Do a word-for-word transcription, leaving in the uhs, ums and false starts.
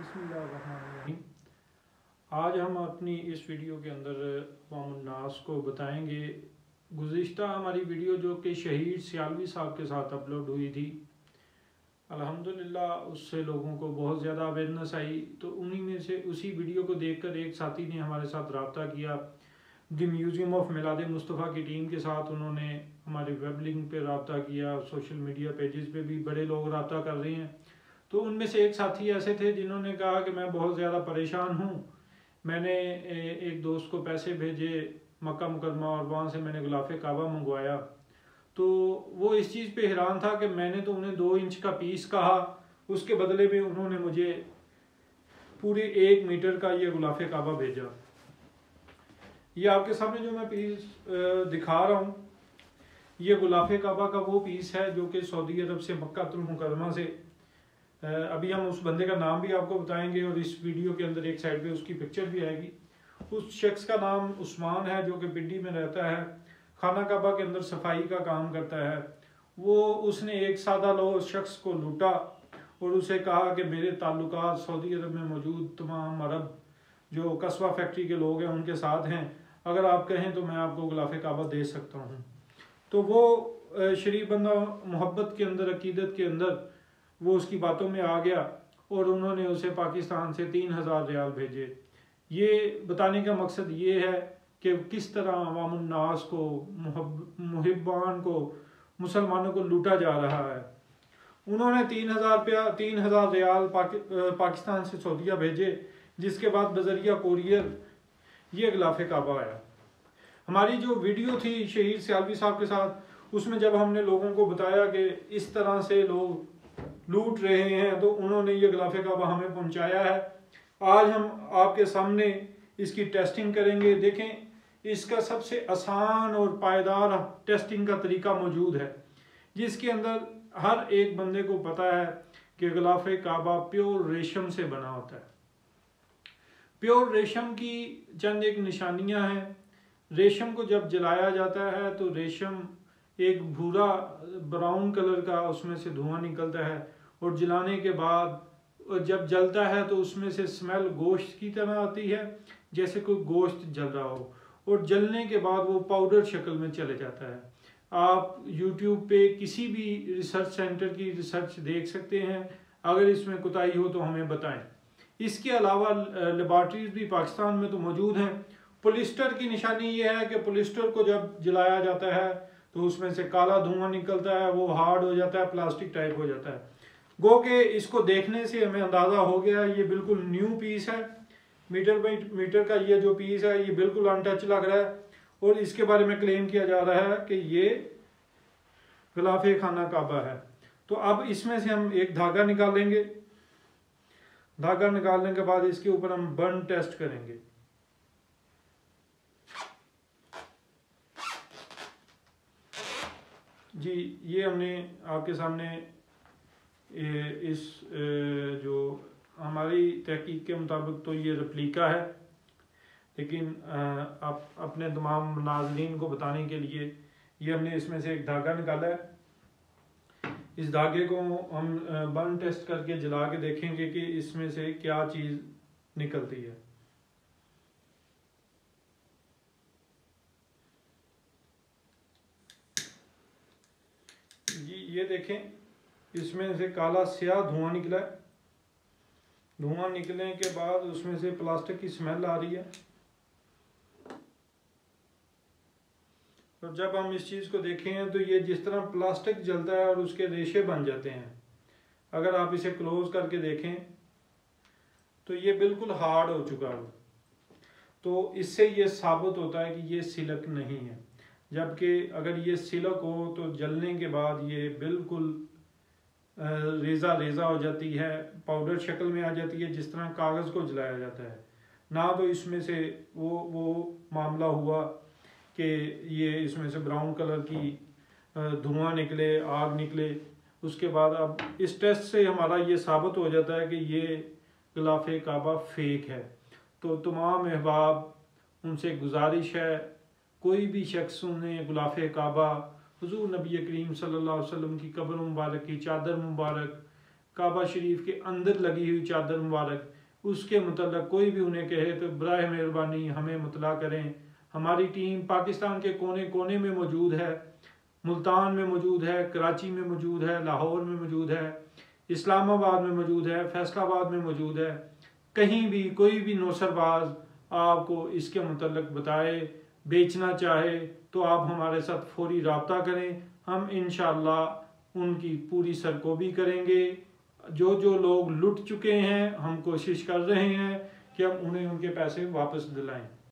बिस्मिल्लाहिर्रहमानिर्रहीम। आज हम अपनी इस वीडियो के अंदर अवामुन्नास को बताएंगे। गुज़िश्ता हमारी वीडियो जो कि शहीद सियालवी साहब के साथ अपलोड हुई थी, अल्हम्दुलिल्लाह उससे लोगों को बहुत ज़्यादा अवेयरनेस आई। तो उन्हीं में से उसी वीडियो को देखकर एक साथी ने हमारे साथ रब्ता किया। The museum of Milad Mustafa की टीम के साथ उन्होंने हमारी वेब लिंक पे रब्ता किया, सोशल मीडिया पेजेस पे भी बड़े लोग रब्ता कर रहे हैं। तो उनमें से एक साथी ऐसे थे जिन्होंने कहा कि मैं बहुत ज़्यादा परेशान हूँ, मैंने एक दोस्त को पैसे भेजे मक्का मुकरमा और वहाँ से मैंने गुलाफ़े काबा मंगवाया। तो वो इस चीज़ पे हैरान था कि मैंने तो उन्हें दो इंच का पीस कहा, उसके बदले में उन्होंने मुझे पूरे एक मीटर का ये गुलाफ़े काबा भेजा। ये आपके सामने जो मैं पीस दिखा रहा हूँ, ये गुलाफ़े काबा का वो पीस है जो कि सऊदी अरब से मक्कातुल मुकर्रमा से, अभी हम उस बंदे का नाम भी आपको बताएंगे और इस वीडियो के अंदर एक साइड पे उसकी पिक्चर भी आएगी। उस शख्स का नाम उस्मान है जो कि पिंडी में रहता है, खाना काबा के अंदर सफाई का काम करता है। वो उसने एक सादा लो शख्स को लूटा और उसे कहा कि मेरे ताल्लुकात सऊदी अरब में मौजूद तमाम अरब जो कस्बा फैक्ट्री के लोग हैं उनके साथ हैं, अगर आप कहें तो मैं आपको गुलाफ़े काबा दे सकता हूँ। तो वो शरीफ बंदा मोहब्बत के अंदर, अकीदत के अंदर वो उसकी बातों में आ गया और उन्होंने उसे पाकिस्तान से तीन हज़ार रियाल भेजे। ये बताने का मकसद ये है कि किस तरह अवामुन्नास को, मुहिब्बान को, मुसलमानों को लूटा जा रहा है। उन्होंने तीन हज़ार रुपया तीन हज़ार रियाल पाकि, पाकिस्तान से सऊदीया भेजे, जिसके बाद बजरिया कोरियर ये गुलाफ़े काबा आया। हमारी जो वीडियो थी शहीद सियालवी साहब के साथ, उसमें जब हमने लोगों को बताया कि इस तरह से लोग लूट रहे हैं, तो उन्होंने ये गुलाफ़े काबा हमें पहुंचाया है। आज हम आपके सामने इसकी टेस्टिंग करेंगे। देखें, इसका सबसे आसान और पायदार टेस्टिंग का तरीका मौजूद है, जिसके अंदर हर एक बंदे को पता है कि गुलाफ़े काबा प्योर रेशम से बना होता है। प्योर रेशम की चंद एक निशानियां हैं। रेशम को जब जलाया जाता है तो रेशम एक भूरा ब्राउन कलर का उसमें से धुआं निकलता है और जलाने के बाद जब जलता है तो उसमें से स्मेल गोश्त की तरह आती है, जैसे कोई गोश्त जल रहा हो, और जलने के बाद वो पाउडर शक्ल में चले जाता है। आप यूट्यूब पे किसी भी रिसर्च सेंटर की रिसर्च देख सकते हैं। अगर इसमें कोताही हो तो हमें बताएं। इसके अलावा लेबॉर्ट्रीज भी पाकिस्तान में तो मौजूद हैं। पोलिस्टर की निशानी ये है कि पोलिस्टर को जब जलाया जाता है तो उसमें से काला धुआं निकलता है, वो हार्ड हो जाता है, प्लास्टिक टाइप हो जाता है। गो के इसको देखने से हमें अंदाज़ा हो गया ये बिल्कुल न्यू पीस है। मीटर बाई मीटर का ये जो पीस है ये बिल्कुल अनटच लग रहा है और इसके बारे में क्लेम किया जा रहा है कि ये गुलाफ़े खाना काबा है। तो अब इसमें से हम एक धागा निकालेंगे। धागा निकालने के बाद इसके ऊपर हम बर्न टेस्ट करेंगे। जी, ये हमने आपके सामने इस जो हमारी तहकीक के मुताबिक तो ये रेप्लिका है, लेकिन आप अपने तमाम नाज़रीन को बताने के लिए ये हमने इसमें से एक धागा निकाला है। इस धागे को हम बर्न टेस्ट करके जला के देखेंगे कि इसमें से क्या चीज़ निकलती है। जी, ये देखें, इसमें से काला स्याह धुआं निकला है। धुआं निकलने के बाद उसमें से प्लास्टिक की स्मेल आ रही है। और जब हम इस चीज़ को देखें तो ये जिस तरह प्लास्टिक जलता है और उसके रेशे बन जाते हैं, अगर आप इसे क्लोज करके देखें तो ये बिल्कुल हार्ड हो चुका है। तो इससे ये साबित होता है कि ये सिलक नहीं है, जबकि अगर ये सिलक हो तो जलने के बाद ये बिल्कुल रेज़ा रेज़ा हो जाती है, पाउडर शक्ल में आ जाती है, जिस तरह कागज़ को जलाया जाता है। ना तो इसमें से वो वो मामला हुआ कि ये इसमें से ब्राउन कलर की धुआं निकले, आग निकले। उसके बाद अब इस टेस्ट से हमारा ये साबित हो जाता है कि ये गुलाफ़े काबा फेक है। तो तमाम अहबाब उनसे गुजारिश है, कोई भी शख्स उन्हें गुलाफ़े काबा, हुज़ूर नबी करीम सल्लल्लाहु अलैहि वसल्लम की कब्र मुबारक की चादर मुबारक, काबा शरीफ के अंदर लगी हुई चादर मुबारक, उसके मतलब कोई भी उन्हें कहे तो बराए मेहरबानी हमें मुतला करें। हमारी टीम पाकिस्तान के कोने कोने में मौजूद है, मुल्तान में मौजूद है, कराची में मौजूद है, लाहौर में मौजूद है, इस्लामाबाद में मौजूद है, फैसलाबाद में मौजूद है। कहीं भी कोई भी नौसरबाज आपको इसके मतलब बताए, बेचना चाहे तो आप हमारे साथ फौरी रब्ता करें। हम इंशाअल्लाह उनकी पूरी सरकोबी करेंगे। जो जो लोग लुट चुके हैं हम कोशिश कर रहे हैं कि हम उन्हें उनके पैसे वापस दिलाएं।